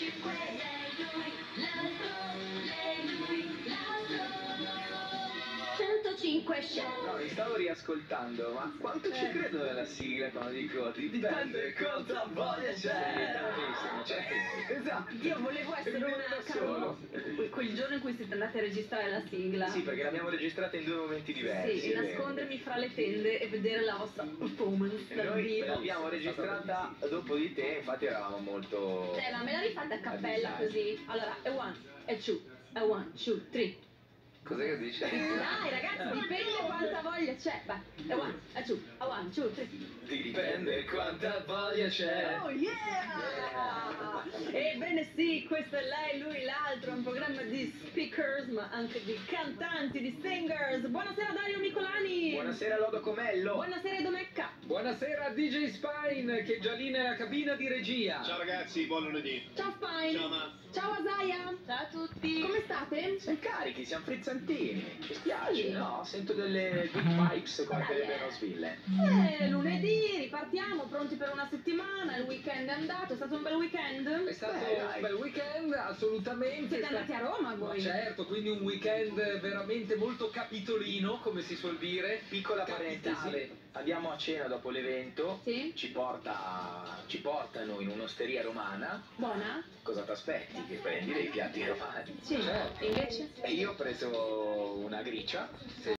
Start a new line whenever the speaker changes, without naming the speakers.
No, mi stavo riascoltando, ma quanto ci credo nella sigla quando dico dipende quanta voglia c'è. Tantissimo, cioè, esatto.
Io volevo essere una
solo.
quel giorno in cui siete andati a registrare la sigla.
Sì, perché l'abbiamo registrata in due momenti diversi.
Sì, e nascondermi fra le tende e vedere la vostra performance
E
dal
noi
vivo.
l'abbiamo registrata dopo di te, infatti eravamo molto...
Cioè, ma me la rifate a cappella così? Allora, e one, e two, e one, two, three.
Cos'è che dice?
Dai ragazzi, dipende quanta voglia c'è. Vai, e one, e two, e one, two, three.
Dipende quanta voglia c'è.
Oh yeah! Ebbene sì, questo è Lei, Lui, L'Altro, un programma di speakers, ma anche di cantanti, di singers. Buonasera Dario Micolani!
Buonasera Lodo Comello!
Buonasera Domecca!
Buonasera DJ Spine, che è già lì nella cabina di regia.
Ciao ragazzi, buon lunedì.
Ciao Spine!
Ciao ma.
Ciao Asaia! Ciao a tutti! Come state?
Siamo carichi, siamo frizzantini. Ci spiace,
Sì.
no? Sento delle good vibes come quelle di Rosville.
Lunedì, ripartiamo, pronti per una settimana, il weekend è andato, è stato un bel weekend?
È stato
dai.
un bel weekend, assolutamente.
Siete andati a Roma voi?
Ma certo, quindi un weekend veramente molto capitolino, come si suol dire.
Piccola
Capitale.
parentesi, andiamo a cena dopo l'evento,
Sì?
ci portano in un'osteria romana.
Buona?
Cosa ti aspetti? Che prendi dei piatti romani?
Sì.
Certo.
Invece?
E io ho preso una gricia.